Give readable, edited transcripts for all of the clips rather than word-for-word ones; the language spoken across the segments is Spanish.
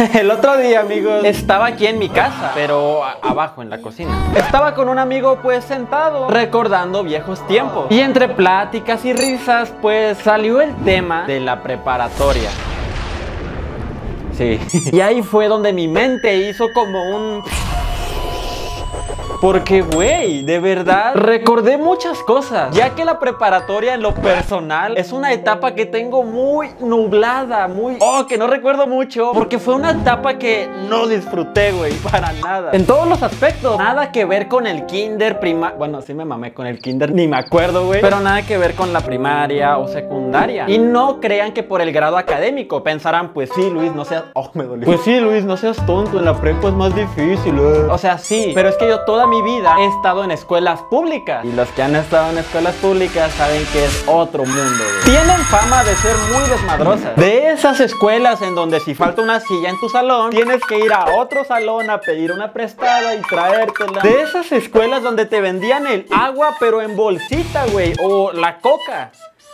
El otro día, amigos, estaba aquí en mi casa, pero abajo en la cocina. Estaba con un amigo pues sentado, recordando viejos tiempos. Y entre pláticas y risas pues salió el tema de la preparatoria. Sí. Y ahí fue donde mi mente hizo como un... Porque, güey, de verdad recordé muchas cosas, ya que la preparatoria en lo personal es una etapa que tengo muy nublada, que no recuerdo mucho, porque fue una etapa que no disfruté, güey, para nada. En todos los aspectos, nada que ver con el kinder, bueno, sí me mamé con el kinder, ni me acuerdo, güey, pero nada que ver con la primaria o secundaria. Y no crean que por el grado académico, pensarán, pues sí, Luis, no seas... Oh, me dolió. Pues sí, Luis, no seas tonto, en la prepa es más difícil, O sea, sí, pero es que yo toda mi vida he estado en escuelas públicas. Y los que han estado en escuelas públicas saben que es otro mundo, güey. Tienen fama de ser muy desmadrosas. De esas escuelas en donde si falta una silla en tu salón, tienes que ir a otro salón a pedir una prestada y traértela. De esas escuelas donde te vendían el agua pero en bolsita, güey, o la coca.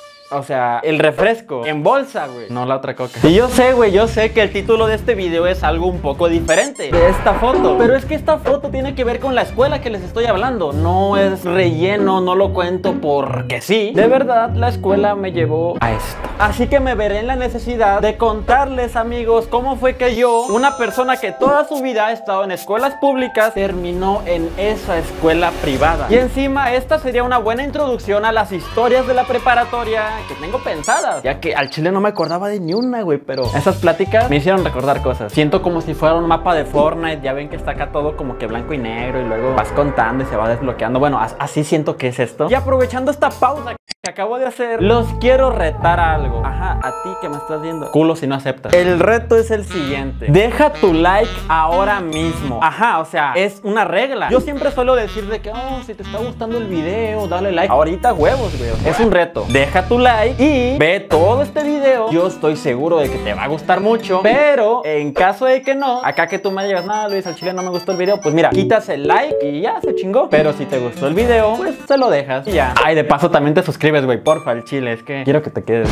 O sea, el refresco en bolsa, güey, no la otra coca. Y yo sé, güey, yo sé que el título de este video es algo un poco diferente de esta foto, pero es que esta foto tiene que ver con la escuela que les estoy hablando. No es relleno, no lo cuento porque sí. De verdad, la escuela me llevó a esto. Así que me veré en la necesidad de contarles, amigos, cómo fue que yo, una persona que toda su vida ha estado en escuelas públicas, terminó en esa escuela privada. Y encima, esta sería una buena introducción a las historias de la preparatoria que tengo pensadas, ya que al chile no me acordaba de ni una, güey, pero esas pláticas me hicieron recordar cosas. Siento como si fuera un mapa de Fortnite. Ya ven que está acá todo como que blanco y negro y luego vas contando y se va desbloqueando. Bueno, así siento que es esto. Y aprovechando esta pausa que acabo de hacer, los quiero retar a algo. Ajá, a ti que me estás viendo, culo si no aceptas. El reto es el siguiente: deja tu like ahora mismo. Ajá, o sea, es una regla. Yo siempre suelo decir de que, si te está gustando el video, dale like. Ahorita huevos, güey. Es un reto. Deja tu like y ve todo este video. Yo estoy seguro de que te va a gustar mucho, pero en caso de que no, acá que tú me digas, nada, Luis, al chile no me gustó el video, pues mira, quitas el like y ya se chingó. Pero si te gustó el video, pues se lo dejas y ya. Ay, de paso también te suscribes, güey, porfa, al chile, es que quiero que te quedes.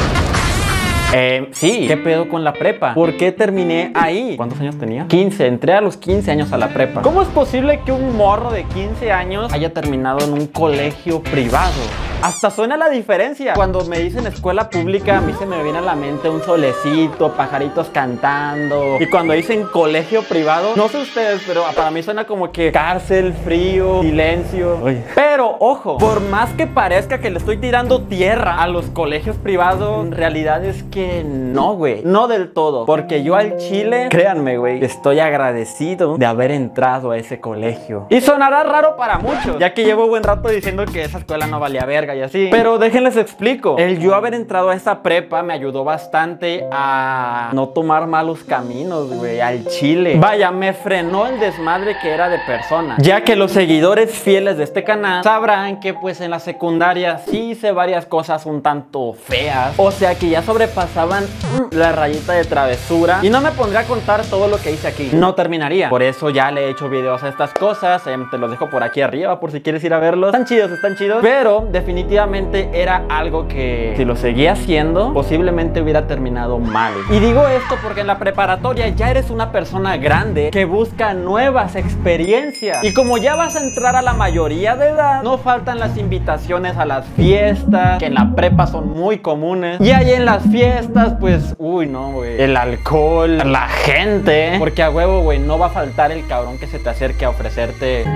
Sí, ¿qué pedo con la prepa? ¿Por qué terminé ahí? ¿Cuántos años tenía? 15, entré a los 15 años a la prepa. ¿Cómo es posible que un morro de 15 años haya terminado en un colegio privado? Hasta suena la diferencia. Cuando me dicen escuela pública, a mí se me viene a la mente un solecito, pajaritos cantando. Y cuando dicen colegio privado, no sé ustedes, pero para mí suena como que cárcel, frío, silencio. Uy. Pero, ojo, por más que parezca que le estoy tirando tierra a los colegios privados, en realidad es que no, güey, no del todo. Porque yo al chile, créanme, güey, estoy agradecido de haber entrado a ese colegio. Y sonará raro para muchos, ya que llevo buen rato diciendo que esa escuela no valía verga y así, pero déjenles explico. El yo haber entrado a esa prepa me ayudó bastante a no tomar malos caminos, güey, al chile. Vaya, me frenó el desmadre que era de persona, ya que los seguidores fieles de este canal sabrán que pues en la secundaria sí hice varias cosas un tanto feas, o sea que ya sobrepasaban la rayita de travesura, y no me pondré a contar todo lo que hice aquí, no terminaría. Por eso ya le he hecho videos a estas cosas, te los dejo por aquí arriba por si quieres ir a verlos. Están chidos, pero definitivamente era algo que si lo seguía haciendo posiblemente hubiera terminado mal. Y digo esto porque en la preparatoria ya eres una persona grande que busca nuevas experiencias, y como ya vas a entrar a la mayoría de edad, no faltan las invitaciones a las fiestas, que en la prepa son muy comunes. Y ahí en las fiestas pues, uy, no, güey, el alcohol, la gente, porque a huevo, güey, no va a faltar el cabrón que se te acerque a ofrecerte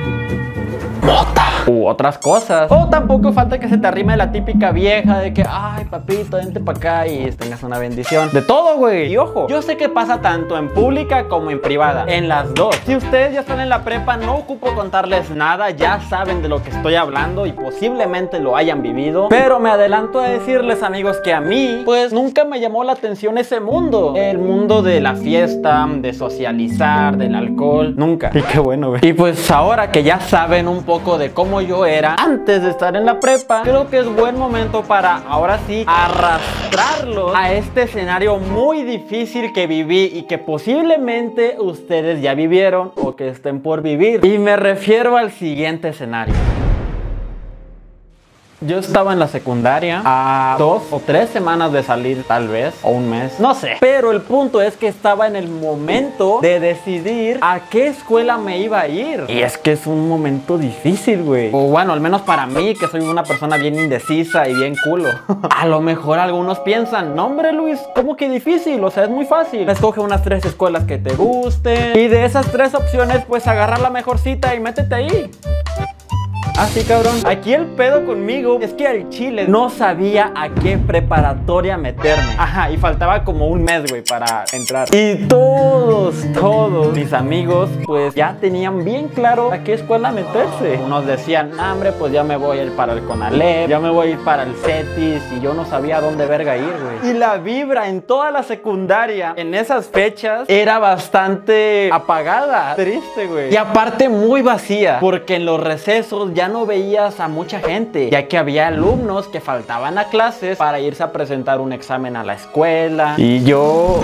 mota u otras cosas. O tampoco falta que se te arrime la típica vieja de que, ay, papito, vente para acá y tengas una bendición. De todo, güey. Y ojo, yo sé que pasa tanto en pública como en privada, en las dos. Si ustedes ya están en la prepa, no ocupo contarles nada, ya saben de lo que estoy hablando y posiblemente lo hayan vivido. Pero me adelanto a decirles, amigos, que a mí pues nunca me llamó la atención ese mundo, el mundo de la fiesta, de socializar, del alcohol, nunca. Y qué bueno, güey. Y pues ahora que ya saben un poco de cómo yo era antes de estar en la prepa, creo que es buen momento para ahora sí arrastrarlos a este escenario muy difícil que viví y que posiblemente ustedes ya vivieron o que estén por vivir. Y me refiero al siguiente escenario. Yo estaba en la secundaria a 2 o 3 semanas de salir, tal vez, o un mes, no sé. Pero el punto es que estaba en el momento de decidir a qué escuela me iba a ir. Y es que es un momento difícil, güey. O bueno, al menos para mí, que soy una persona bien indecisa y bien culo. A lo mejor algunos piensan, no hombre Luis, ¿cómo que difícil? O sea, es muy fácil. Escoge unas 3 escuelas que te gusten y de esas 3 opciones, pues agarrar la mejor cita y métete ahí. Así, cabrón. Aquí el pedo conmigo es que al chile no sabía a qué preparatoria meterme. Ajá, y faltaba como un mes, güey, para entrar. Y todos mis amigos, pues ya tenían bien claro a qué escuela meterse. Unos decían, hombre, pues ya me voy a ir para el Conalep, ya me voy a ir para el CETIS, y yo no sabía a dónde verga ir, güey. Y la vibra en toda la secundaria en esas fechas era bastante apagada, triste, güey. Y aparte muy vacía, porque en los recesos ya no veías a mucha gente, ya que había alumnos que faltaban a clases para irse a presentar un examen a la escuela. Y yo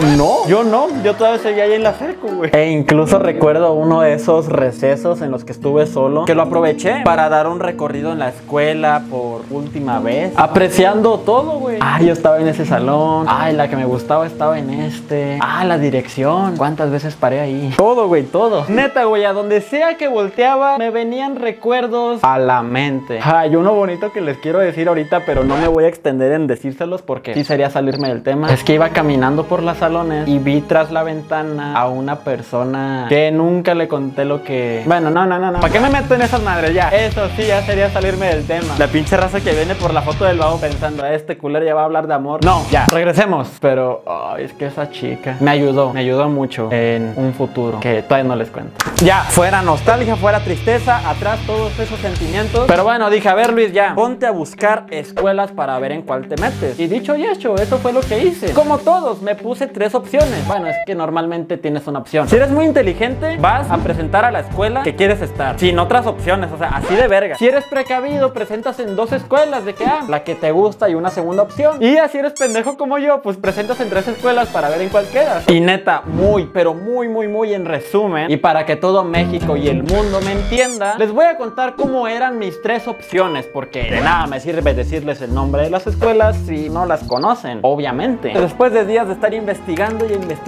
todavía seguía ahí en la secu, güey. E incluso recuerdo uno de esos recesos en los que estuve solo, que lo aproveché para dar un recorrido en la escuela por última vez, apreciando todo, güey. Ay, yo estaba en ese salón, ay, la que me gustaba estaba en este, la dirección, cuántas veces paré ahí, todo, güey, todo. Neta, güey, a donde sea que volteaba me venían recuerdos a la mente. Hay uno bonito que les quiero decir ahorita, pero no me voy a extender en decírselos porque sí sería salirme del tema. Es que iba caminando por los salones y vi tras la ventana a una persona que nunca le conté lo que... Bueno, no. ¿Para qué me meto en esas madres? Ya, eso sí, ya sería salirme del tema. La pinche raza que viene por la foto del babo pensando, este culero ya va a hablar de amor. No, ya, regresemos. Pero, es que esa chica me ayudó mucho en un futuro que todavía no les cuento. Ya, fuera nostalgia, fuera tristeza, atrás todos esos sentimientos. Pero bueno, dije, a ver Luis, ya, ponte a buscar escuelas para ver en cuál te metes. Y dicho y hecho, eso fue lo que hice. Como todos, me puse 3 opciones. Bueno, es que normalmente tienes una opción. Si eres muy inteligente, vas a presentar a la escuela que quieres estar, sin otras opciones, o sea, así de verga. Si eres precavido, presentas en 2 escuelas, de que, la que te gusta y una segunda opción. Y así eres pendejo como yo, pues presentas en 3 escuelas para ver en cuál quedas. Y neta, pero muy en resumen, y para que todo México y el mundo me entienda, les voy a contar cómo eran mis 3 opciones, porque de nada me sirve decirles el nombre de las escuelas si no las conocen, obviamente. Después de días de estar investigando,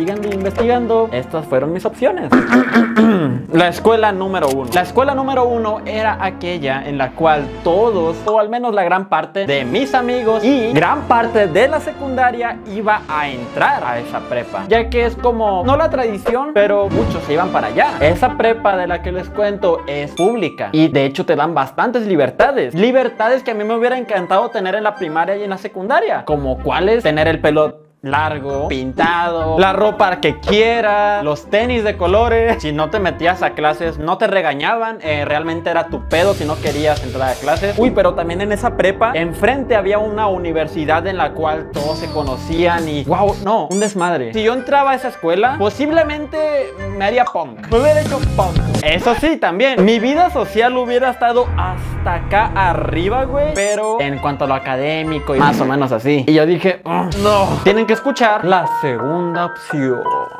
estas fueron mis opciones. La escuela número 1. La escuela número 1 era aquella en la cual todos, o al menos la gran parte de mis amigos y gran parte de la secundaria iba a entrar a esa prepa, ya que es como, no la tradición, pero muchos se iban para allá. Esa prepa de la que les cuento es pública y de hecho te dan bastantes libertades que a mí me hubiera encantado tener en la primaria y en la secundaria, como cuáles: tener el pelo largo, pintado, la ropa que quieras, los tenis de colores. Si no te metías a clases, no te regañaban, realmente era tu pedo si no querías entrar a clases. Uy, pero también en esa prepa, enfrente había una universidad en la cual todos se conocían y wow, no, un desmadre. Si yo entraba a esa escuela, posiblemente me haría punk, me hubiera hecho punk. Eso sí, también, mi vida social hubiera estado hasta acá arriba, güey, pero en cuanto a lo académico y más o menos así. Y yo dije, no, tienen que escuchar la segunda opción.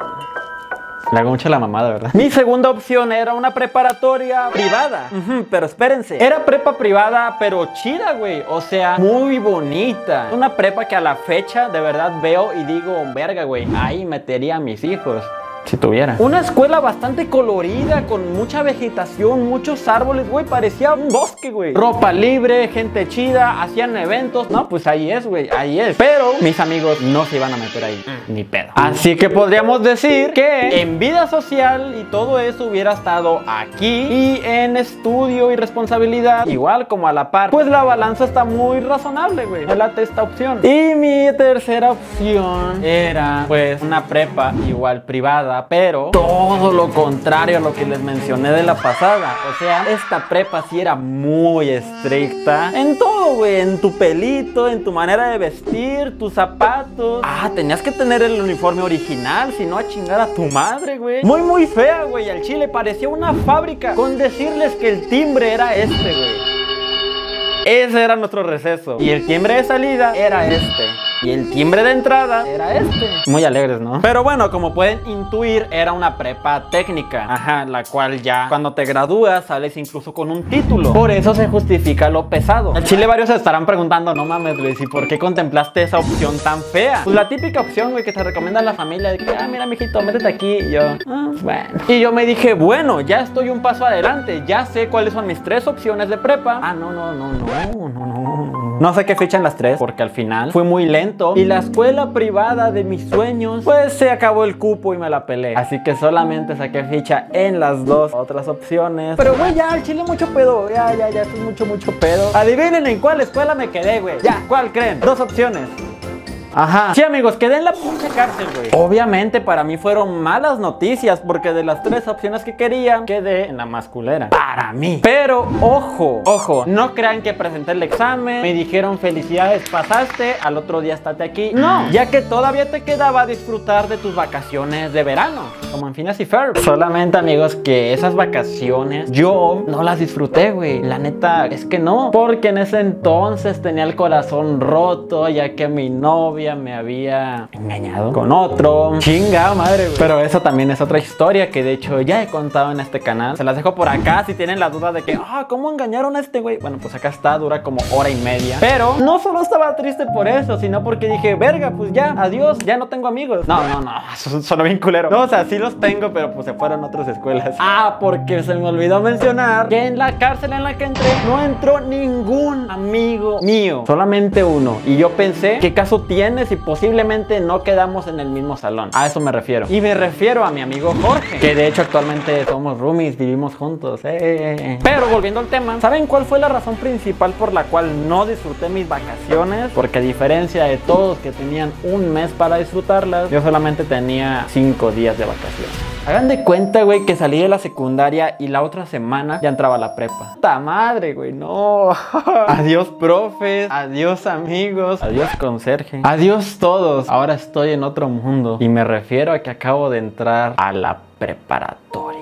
Le hago mucho la mamada, ¿verdad? Mi segunda opción era una preparatoria privada. Pero espérense, era prepa privada, pero chida, güey. O sea, muy bonita. Una prepa que a la fecha de verdad veo y digo, verga, güey, ahí metería a mis hijos. Si tuviera. Una escuela bastante colorida, con mucha vegetación, muchos árboles, güey, parecía un bosque, güey. Ropa libre, gente chida, hacían eventos. No, pues ahí es, güey, ahí es. Pero mis amigos no se iban a meter ahí, ni pedo. Así que podríamos decir que en vida social y todo eso hubiera estado aquí, y en estudio y responsabilidad, igual como a la par, pues la balanza está muy razonable, güey. Me late esta opción. Y mi tercera opción era, pues, una prepa igual privada, pero todo lo contrario a lo que les mencioné de la pasada. O sea, esta prepa sí era muy estricta en todo, güey. En tu pelito, en tu manera de vestir, tus zapatos. Tenías que tener el uniforme original, si no a chingar a tu madre, güey. Muy fea, güey. Al chile parecía una fábrica, con decirles que el timbre era este, güey. Ese era nuestro receso y el timbre de salida era este. y el timbre de entrada era este. Muy alegres, ¿no? Pero bueno, como pueden intuir, era una prepa técnica. Ajá, la cual ya cuando te gradúas sales incluso con un título. Por eso se justifica lo pesado. Al chile varios se estarán preguntando, no mames, güey, ¿y por qué contemplaste esa opción tan fea? Pues la típica opción, güey, que te recomienda la familia de que, mira, mijito, métete aquí. Y yo, bueno. Y yo me dije, bueno, ya estoy un paso adelante. Ya sé cuáles son mis 3 opciones de prepa. No sé qué ficha en las 3, porque al final fue muy lento. Y la escuela privada de mis sueños, pues se acabó el cupo y me la pelé. Así que solamente saqué ficha en las 2 otras opciones. Pero güey, ya, al chile mucho pedo. Ya, esto es mucho pedo. Adivinen en cuál escuela me quedé, güey. Ya, ¿cuál creen? 2 opciones. Ajá. Sí, amigos, quedé en la puta cárcel, güey. Obviamente para mí fueron malas noticias, porque de las 3 opciones que quería, quedé en la más culera. Para mí. Pero, ojo, no crean que presenté el examen, me dijeron felicidades, pasaste, al otro día estate aquí. No, ya que todavía te quedaba disfrutar de tus vacaciones de verano, como en Phineas y Ferb. Solamente, amigos, que esas vacaciones yo no las disfruté, güey. La neta es que no, porque en ese entonces tenía el corazón roto, ya que mi novia me había engañado con otro. Chinga madre, güey. Pero eso también es otra historia que de hecho ya he contado en este canal. Se las dejo por acá si tienen la duda de que, ¿cómo engañaron a este güey? Bueno, pues acá está, dura como hora y media. Pero no solo estaba triste por eso, sino porque dije, verga, pues ya, adiós, ya no tengo amigos. No, eso suena bien culero. No, o sea, sí los tengo, pero pues se fueron a otras escuelas. Porque se me olvidó mencionar que en la cárcel en la que entré no entró ningún amigo mío, solamente uno. Y yo pensé, ¿qué caso tiene si posiblemente no quedamos en el mismo salón? A eso me refiero. Y me refiero a mi amigo Jorge, que de hecho actualmente somos roomies, vivimos juntos. Pero volviendo al tema, ¿saben cuál fue la razón principal por la cual no disfruté mis vacaciones? Porque a diferencia de todos que tenían un mes para disfrutarlas, yo solamente tenía 5 días de vacaciones. Hagan de cuenta, güey, que salí de la secundaria y la otra semana ya entraba a la prepa. ¡Ta madre, güey! ¡No! Adiós, profes. Adiós, amigos. Adiós, conserje. Adiós, todos. Ahora estoy en otro mundo. Y me refiero a que acabo de entrar a la preparatoria.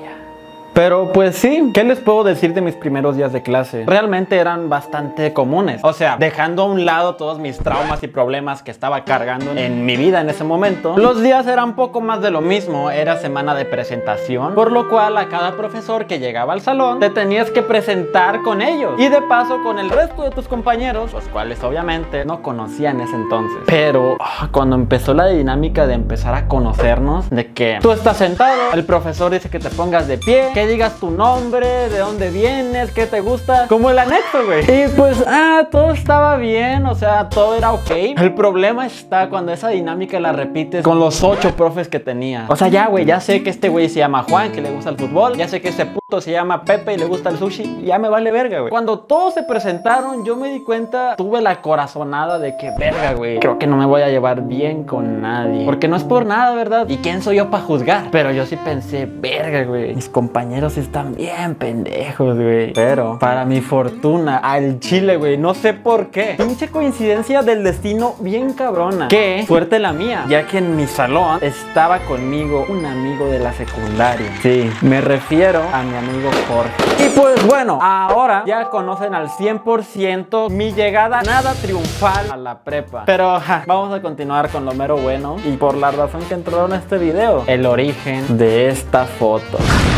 Pero pues sí, ¿qué les puedo decir de mis primeros días de clase? Realmente eran bastante comunes. O sea, dejando a un lado todos mis traumas y problemas que estaba cargando en mi vida en ese momento, los días eran poco más de lo mismo. Era semana de presentación, por lo cual a cada profesor que llegaba al salón te tenías que presentar con ellos. Y de paso con el resto de tus compañeros, los cuales obviamente no conocía en ese entonces. Pero cuando empezó la dinámica de empezar a conocernos, de que tú estás sentado, el profesor dice que te pongas de pie, que digas tu nombre, de dónde vienes, qué te gusta, como el anexo, güey. Y pues, todo estaba bien, o sea, todo era ok. El problema está cuando esa dinámica la repites con los 8 profes que tenía. O sea, ya, güey, ya sé que este güey se llama Juan, que le gusta el fútbol, ya sé que ese puto se llama Pepe y le gusta el sushi, y ya me vale verga, güey. Cuando todos se presentaron, yo me di cuenta, tuve la corazonada de que, verga, güey, creo que no me voy a llevar bien con nadie. Porque no es por nada, ¿verdad? ¿Y quién soy yo para juzgar? Pero yo sí pensé, verga, güey, mis compañeros están bien pendejos, güey. Pero para mi fortuna, al chile, güey, no sé por qué, pinche coincidencia del destino bien cabrona. Qué suerte la mía, ya que en mi salón estaba conmigo un amigo de la secundaria. Sí, me refiero a mi amigo Jorge. Y pues bueno, ahora ya conocen al 100% mi llegada nada triunfal a la prepa. Pero vamos a continuar con lo mero bueno y por la razón que entraron a este video, el origen de esta foto.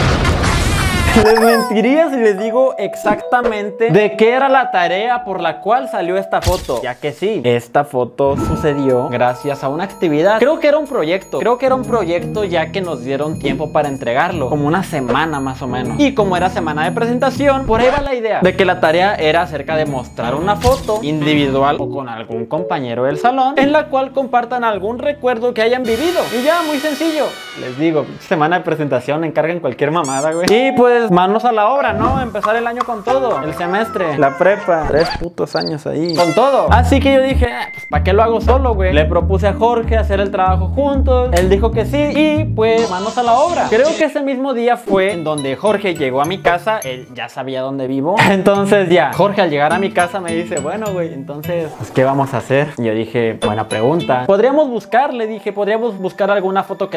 Les mentiría si les digo exactamente de qué era la tarea por la cual salió esta foto, ya que sí, esta foto sucedió gracias a una actividad. Creo que era un proyecto ya que nos dieron tiempo para entregarlo, como una semana más o menos. Y como era semana de presentación, por ahí va la idea de que la tarea era acerca de mostrar una foto individual o con algún compañero del salón en la cual compartan algún recuerdo que hayan vivido. Y ya, muy sencillo. Les digo, semana de presentación, encarguen cualquier mamada, güey. Y pues manos a la obra, ¿no? Empezar el año con todo. El semestre, la prepa, 3 putos años ahí, con todo. Así que yo dije, pues ¿para qué lo hago solo, güey? Le propuse a Jorge hacer el trabajo juntos. Él dijo que sí y pues manos a la obra. Creo que ese mismo día fue en donde Jorge llegó a mi casa. Él ya sabía dónde vivo. Entonces ya, Jorge al llegar a mi casa me dice, bueno, güey, entonces, pues ¿qué vamos a hacer? Y yo dije, buena pregunta. Podríamos buscar, le dije, podríamos buscar alguna foto que tengamos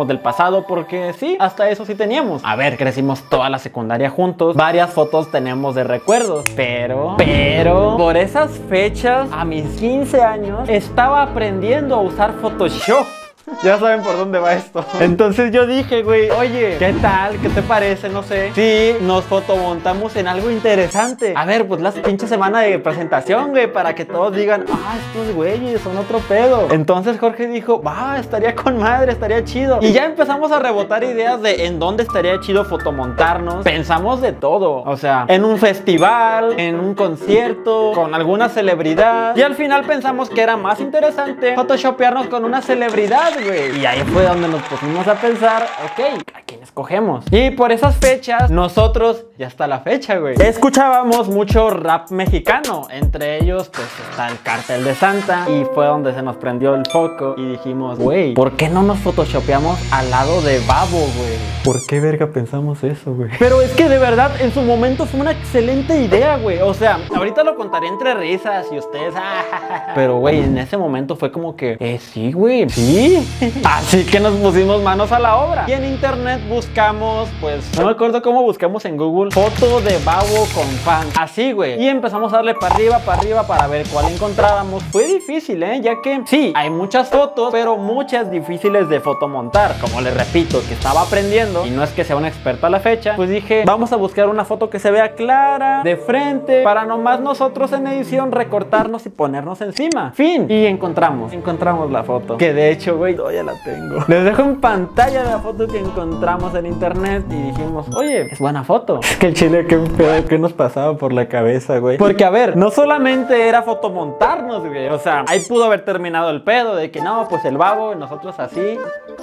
del pasado, porque sí, hasta eso sí teníamos. A ver, crecimos toda la secundaria juntos, varias fotos tenemos de recuerdos, pero por esas fechas, a mis 15 años, estaba aprendiendo a usar Photoshop. Ya saben por dónde va esto. Entonces yo dije, güey, oye, ¿qué tal? ¿Qué te parece? No sé. Si nos fotomontamos en algo interesante. A ver, pues la pinche semana de presentación, güey, para que todos digan, ah, estos güeyes son otro pedo. Entonces Jorge dijo, va, estaría con madre, estaría chido. Y ya empezamos a rebotar ideas de en dónde estaría chido fotomontarnos. Pensamos de todo. O sea, en un festival, en un concierto, con alguna celebridad. Y al final pensamos que era más interesante photoshopearnos con una celebridad, güey. Y ahí fue donde nos pusimos a pensar, ok, ¿a quién escogemos? Y por esas fechas, nosotros, ya está la fecha, güey, escuchábamos mucho rap mexicano. Entre ellos, pues está el Cártel de Santa. Y fue donde se nos prendió el foco y dijimos, güey, ¿por qué no nos photoshopeamos al lado de Babo, güey? ¿Por qué verga pensamos eso, güey? Pero es que de verdad, en su momento fue una excelente idea, güey. O sea, ahorita lo contaré entre risas y ustedes, pero, güey, en ese momento fue como que, sí, güey, sí. Así que nos pusimos manos a la obra. Y en internet buscamos, pues, no me acuerdo cómo buscamos en Google, foto de Babo con fan. Así, güey. Y empezamos a darle para arriba para ver cuál encontrábamos. Fue difícil, ya que sí, hay muchas fotos, pero muchas difíciles de fotomontar. Como les repito, que estaba aprendiendo y no es que sea un experto a la fecha, pues dije, vamos a buscar una foto que se vea clara, de frente, para nomás nosotros en edición recortarnos y ponernos encima. Fin. Y encontramos la foto. Que de hecho, güey, ya la tengo. Les dejo en pantalla la foto que encontramos en internet y dijimos, oye, es buena foto. Es que el chile, qué pedo, qué nos pasaba por la cabeza, güey. Porque, a ver, no solamente era fotomontarnos, güey. O sea, ahí pudo haber terminado el pedo de que no, pues el Babo y nosotros así.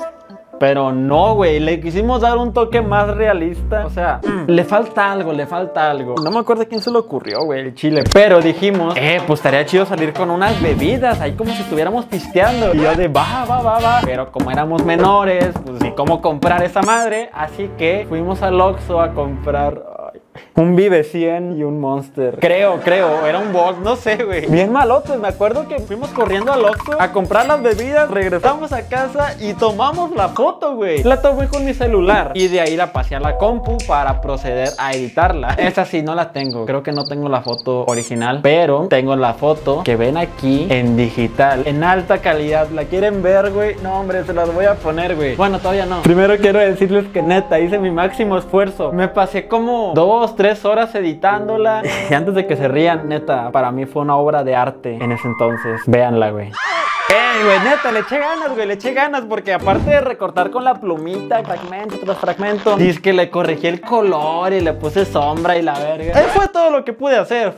Pero no, güey, le quisimos dar un toque más realista. O sea, le falta algo. No me acuerdo quién se le ocurrió, güey, el chile. Pero dijimos, pues estaría chido salir con unas bebidas, ahí como si estuviéramos pisteando. Y yo de, va. Pero como éramos menores, pues ni cómo comprar esa madre. Así que fuimos al Oxxo a comprar un Vive 100 y un Monster. Creo, era un box, no sé, güey. Bien malotes, me acuerdo que fuimos corriendo al Oxxo a comprar las bebidas, regresamos a casa y tomamos la foto, güey. La tomé con mi celular y de ahí la pasé a la compu para proceder a editarla. Esa sí no la tengo, creo que no tengo la foto original, pero tengo la foto que ven aquí en digital, en alta calidad. ¿La quieren ver, güey? No, hombre, se las voy a poner, güey. Bueno, todavía no. Primero quiero decirles que neta, hice mi máximo esfuerzo. Me pasé como 2-3 horas editándola. Y antes de que se rían, neta, para mí fue una obra de arte en ese entonces. Véanla, güey. Güey, neta, le eché ganas, porque aparte de recortar con la plumita, fragmento tras fragmento, dice que le corregí el color y le puse sombra y la verga. Fue todo lo que pude hacer,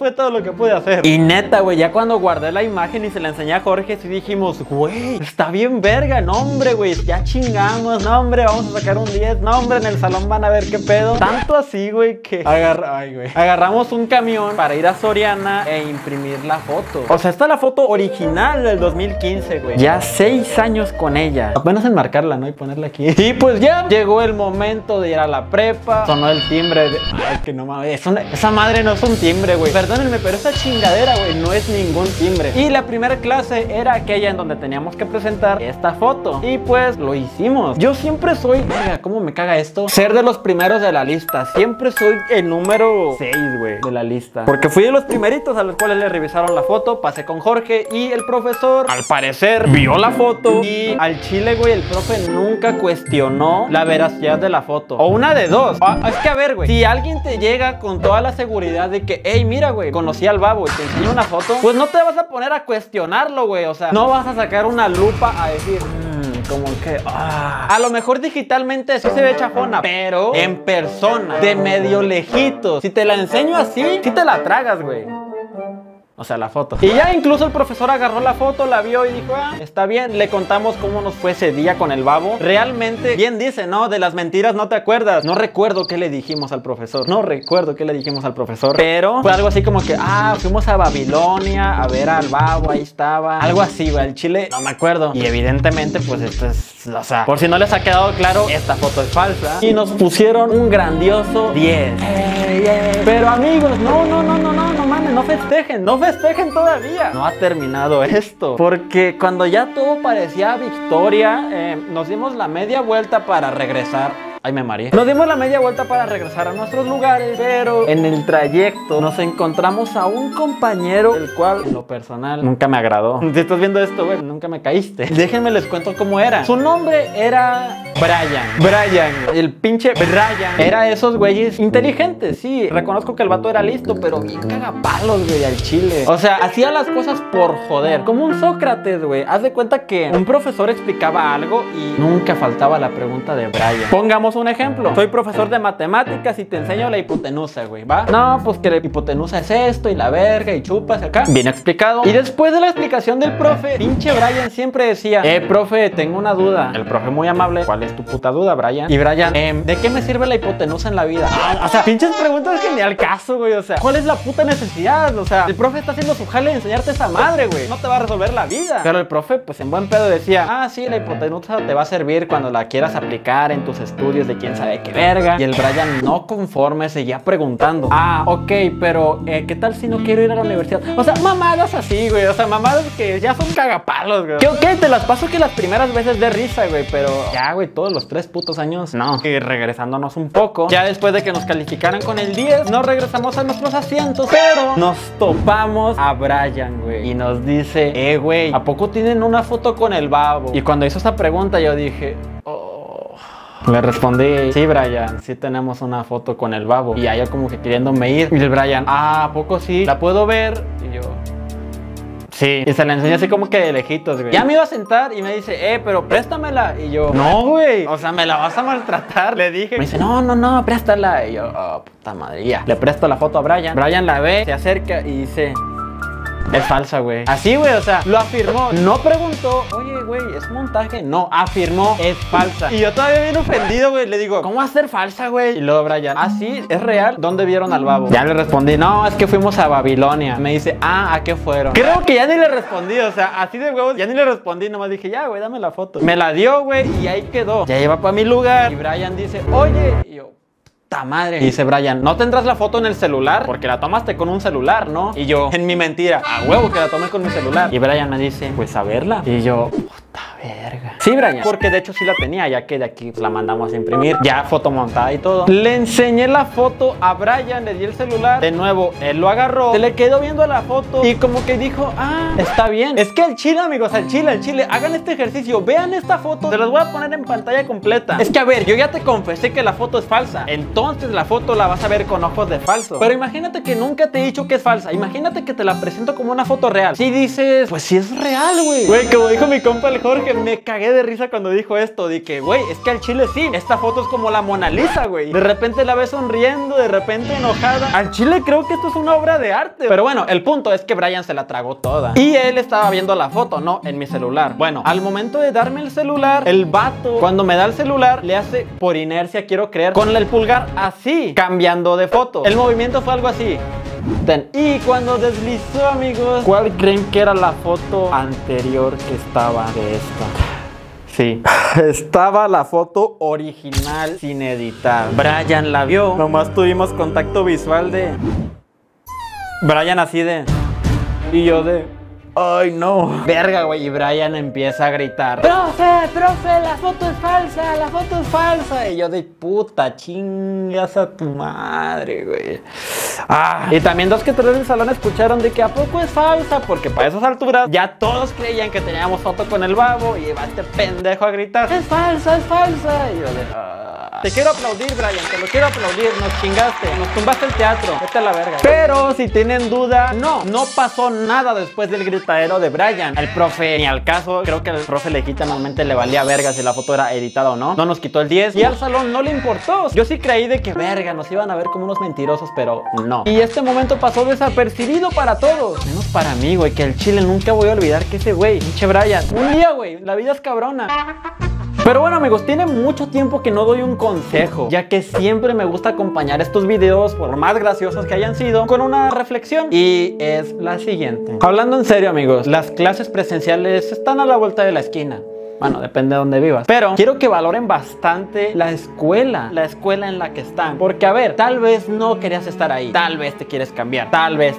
Y neta, güey, ya cuando guardé la imagen y se la enseñé a Jorge, sí dijimos, güey, está bien verga, no hombre, güey, ya chingamos, no hombre, vamos a sacar un 10, no hombre, en el salón van a ver qué pedo. Tanto así, güey, que agarramos un camión para ir a Soriana e imprimir la foto. O sea, esta es la foto original del 2015, güey. Ya 6 años con ella. Apenas enmarcarla, ¿no? Y ponerla aquí. Y pues ya llegó el momento de ir a la prepa. Sonó el timbre de... Ay, que no mames. Esa madre no es un timbre, güey. Perdónenme, pero esa chingadera, güey, no es ningún timbre. Y la primera clase era aquella en donde teníamos que presentar esta foto. Y pues lo hicimos. Yo siempre soy... Mira, ¿cómo me caga esto? Ser de los primeros de la lista. Siempre soy el número 6, güey, de la lista. Porque fui de los primeritos a los cuales le revisaron la foto. Pasé con Jorge y el profesor, al parecer, vio la foto y al chile, güey, el profe nunca cuestionó la veracidad de la foto. O una de dos. Es que a ver, güey, si alguien te llega con toda la seguridad de que, hey, mira, güey, conocí al Babo y te enseñó una foto, pues no te vas a poner a cuestionarlo, güey. O sea, no vas a sacar una lupa a decir, como que, a lo mejor digitalmente sí se ve chafona, pero en persona, de medio lejitos, si te la enseño así, sí te la tragas, güey. O sea, la foto. Y ya incluso el profesor agarró la foto, la vio y dijo, está bien. Le contamos cómo nos fue ese día con el Babo. Realmente, bien dice, ¿no? De las mentiras no te acuerdas. No recuerdo qué le dijimos al profesor. Pero fue algo así como que, fuimos a Babilonia a ver al Babo, ahí estaba. Algo así, güey. El chile, no me acuerdo. Y evidentemente, pues esto es, o sea, por si no les ha quedado claro, esta foto es falsa. Y nos pusieron un grandioso 10. Pero amigos, no mames, no festejen, no festejen todavía. No ha terminado esto, porque cuando ya todo parecía victoria, nos dimos la media vuelta para regresar. Ay, me mareé. Nos dimos la media vuelta para regresar a nuestros lugares, pero en el trayecto nos encontramos a un compañero, el cual, en lo personal, nunca me agradó. Si estás viendo esto, güey, nunca me caíste. Déjenme les cuento cómo era. Su nombre era Brian, el pinche Brian. Era esos güeyes inteligentes, sí. Reconozco que el vato era listo, pero bien cagapalos, güey, al chile. O sea, hacía las cosas por joder. Como un Sócrates, güey. Haz de cuenta que un profesor explicaba algo y nunca faltaba la pregunta de Brian. Pongamos un ejemplo. Soy profesor de matemáticas y te enseño la hipotenusa, güey, ¿va? No, pues que la hipotenusa es esto y la verga y chupas acá. Bien explicado. Y después de la explicación del profe, pinche Brian siempre decía, profe, tengo una duda. El profe muy amable, ¿cuál es tu puta duda, Brian? Y Brian, ¿de qué me sirve la hipotenusa en la vida? O sea, pinches preguntas que ni al caso, güey. O sea, ¿cuál es la puta necesidad? O sea, el profe está haciendo su jale de enseñarte esa madre, güey. No te va a resolver la vida. Pero el profe, pues en buen pedo decía, sí, la hipotenusa te va a servir cuando la quieras aplicar en tus estudios de quién sabe qué verga. Y el Brian, no conforme, seguía preguntando, ok, pero ¿qué tal si no quiero ir a la universidad? O sea, mamadas así, güey. O sea, mamadas que ya son cagapalos, güey. Que ok, te las paso que las primeras veces de risa, güey, pero ya, güey, todos los 3 putos años, no. Y regresándonos un poco, ya después de que nos calificaran con el 10, nos regresamos a nuestros asientos, pero nos topamos a Brian, güey, y nos dice, güey, ¿a poco tienen una foto con el babo? Y cuando hizo esta pregunta yo dije, le respondí, sí, Brian, sí tenemos una foto con el babo. Y yo como que queriéndome ir. Y el Brian, ¿a poco sí? ¿La puedo ver? Y yo, sí. Y se la enseñé así como que de lejitos, güey. Ya me iba a sentar y me dice, pero préstamela. Y yo, no, güey, o sea, me la vas a maltratar, le dije. Me dice, no, préstala. Y yo, puta madre, ya. Le presto la foto a Brian. Brian la ve, se acerca y dice, es falsa, güey. Así, güey, o sea, lo afirmó. No preguntó, oye, güey, ¿es montaje? No, afirmó, es falsa. Y yo todavía bien ofendido, güey. Le digo, ¿cómo va a ser falsa, güey? Y luego Brian, sí, es real. ¿Dónde vieron al babo? Ya le respondí, no, es que fuimos a Babilonia. Me dice, ¿a qué fueron? Creo que ya ni le respondí, o sea, así de huevos, ya ni le respondí. Nomás dije, ya, güey, dame la foto. Me la dio, güey, y ahí quedó. Ya iba para mi lugar. Y Brian dice, oye, y yo, ¡ta madre! Y dice Brian, ¿no tendrás la foto en el celular? Porque la tomaste con un celular, ¿no? Y yo, en mi mentira, a huevo que la tomé con mi celular. Y Brian me dice, pues a verla. Y yo, puta verga. Sí, Brian, porque de hecho sí la tenía, ya que de aquí la mandamos a imprimir, ya foto montada y todo. Le enseñé la foto a Brian, le di el celular. De nuevo, él lo agarró, se le quedó viendo la foto y como que dijo, está bien. Es que al chile, amigos, al chile, hagan este ejercicio, vean esta foto, te las voy a poner en pantalla completa. Es que a ver, yo ya te confesé que la foto es falsa, entonces la foto la vas a ver con ojos de falso. Pero imagínate que nunca te he dicho que es falsa. Imagínate que te la presento como una foto real. Si dices, pues sí es real, güey. Güey, como dijo mi compa el Jorge, me cagué de risa cuando dijo esto. Dije, güey, es que al chile sí, esta foto es como la Mona Lisa, güey. De repente la ves sonriendo, de repente enojada. Al chile creo que esto es una obra de arte. Pero bueno, el punto es que Brian se la tragó toda. Y él estaba viendo la foto, no en mi celular. Bueno, al momento de darme el celular, el vato, cuando me da el celular, le hace, por inercia quiero creer, con el pulgar así, cambiando de foto. El movimiento fue algo así. Y cuando deslizó, amigos, ¿cuál creen que era la foto anterior que estaba de esta? Sí, estaba la foto original sin editar. Brian la vio, nomás tuvimos contacto visual de Brian así de, y yo de, ay no, verga, güey. Y Brian empieza a gritar, profe, la foto es falsa, la foto es falsa. Y yo de, puta, chingas a tu madre, güey. Y también 2 que 3 del salón escucharon de que a poco es falsa, porque para esas alturas ya todos creían que teníamos foto con el babo. Y iba este pendejo a gritar, es falsa, es falsa. Y yo de, te quiero aplaudir, Brian, te lo quiero aplaudir. Nos chingaste, nos tumbaste el teatro, vete a la verga. Pero si tienen duda, no pasó nada después del gritadero de Brian. El profe, ni al caso, creo que al profe legítimamente le valía verga si la foto era editada o no. No nos quitó el 10 y al salón no le importó. Yo sí creí de que verga, nos iban a ver como unos mentirosos, pero no. Y este momento pasó desapercibido para todos, menos para mí, güey, que el chile nunca voy a olvidar que ese güey, pinche Brian, un día, güey, la vida es cabrona. Pero bueno, amigos, tiene mucho tiempo que no doy un consejo, ya que siempre me gusta acompañar estos videos, por más graciosos que hayan sido, con una reflexión. Y es la siguiente. Hablando en serio, amigos, las clases presenciales están a la vuelta de la esquina. Bueno, depende de dónde vivas. Pero quiero que valoren bastante la escuela en la que están. Porque a ver, tal vez no querías estar ahí, tal vez te quieres cambiar, tal vez.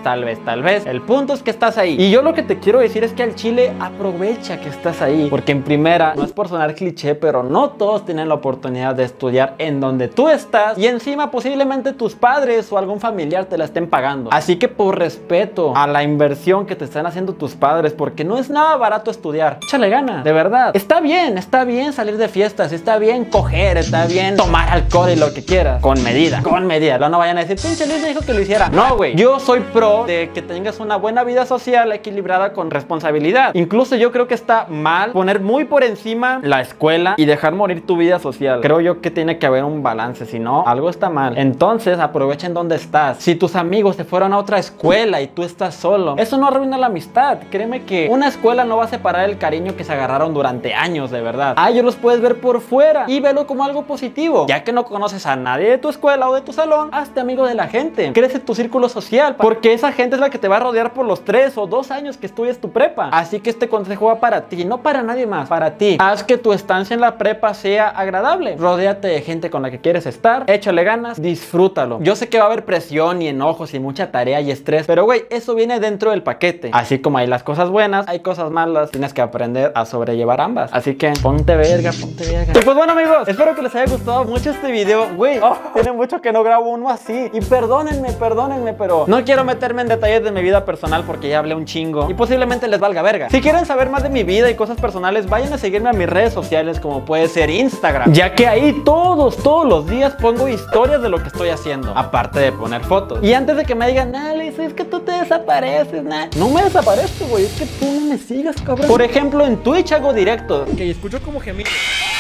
El punto es que estás ahí. Y yo lo que te quiero decir es que al chile aprovecha que estás ahí. Porque en primera, no es por sonar cliché, pero no todos tienen la oportunidad de estudiar en donde tú estás. Y encima posiblemente tus padres o algún familiar te la estén pagando. Así que por respeto a la inversión que te están haciendo tus padres, porque no es nada barato estudiar, échale ganas, de verdad. Está bien salir de fiestas, está bien coger, está bien tomar alcohol y lo que quieras. Con medida. No vayan a decir, pinche Luis me dijo que lo hiciera. No, güey. Yo soy pro de que tengas una buena vida social equilibrada con responsabilidad. Incluso yo creo que está mal poner muy por encima la escuela y dejar morir tu vida social. Creo yo que tiene que haber un balance, si no, algo está mal. Entonces aprovechen donde estás. Si tus amigos se fueron a otra escuela y tú estás solo, eso no arruina la amistad. Créeme que una escuela no va a separar el cariño que se agarraron durante años, de verdad. A ellos los puedes ver por fuera y velo como algo positivo. Ya que no conoces a nadie de tu escuela o de tu salón, hazte amigo de la gente. Crece tu círculo social, porque esa gente es la que te va a rodear por los 3 o 2 años que estudies tu prepa. Así que este consejo va para ti, no para nadie más, para ti. Haz que tu estancia en la prepa sea agradable. Rodéate de gente con la que quieres estar, échale ganas, disfrútalo. Yo sé que va a haber presión y enojos y mucha tarea y estrés, pero güey, eso viene dentro del paquete. Así como hay las cosas buenas, hay cosas malas, tienes que aprender a sobrellevar ambas. Así que ponte verga, ponte verga. Y pues bueno, amigos, espero que les haya gustado mucho este video. Güey, tiene mucho que no grabo uno así. Y perdónenme, pero no quiero meterme en detalles de mi vida personal porque ya hablé un chingo y posiblemente les valga verga. Si quieren saber más de mi vida y cosas personales, vayan a seguirme a mis redes sociales, como puede ser Instagram, ya que ahí todos los días pongo historias de lo que estoy haciendo, aparte de poner fotos. Y antes de que me digan, Alex, es que tú te desapareces, no me desaparezco, güey, es que tú no me sigas, cabrón. Por ejemplo, en Twitch hago directos. Ok, escucho como gemidos.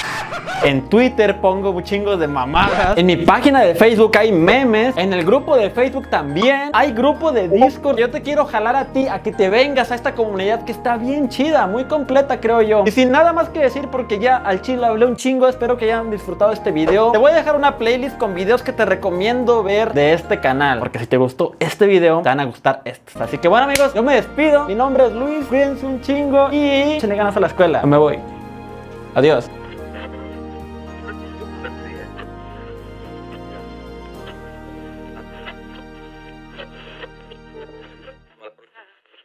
En Twitter pongo chingos de mamadas. En mi página de Facebook hay memes. En el grupo de Facebook también hay grupo de Discord. Yo te quiero jalar a ti a que te vengas a esta comunidad que está bien chida, muy completa, creo yo. Y sin nada más que decir, porque ya al chile hablé un chingo, espero que hayan disfrutado este video. Te voy a dejar una playlist con videos que te recomiendo ver de este canal, porque si te gustó este video, te van a gustar estos. Así que bueno, amigos, yo me despido. Mi nombre es Luis, cuídense un chingo y échenle ganas a la escuela. Me voy. Adiós.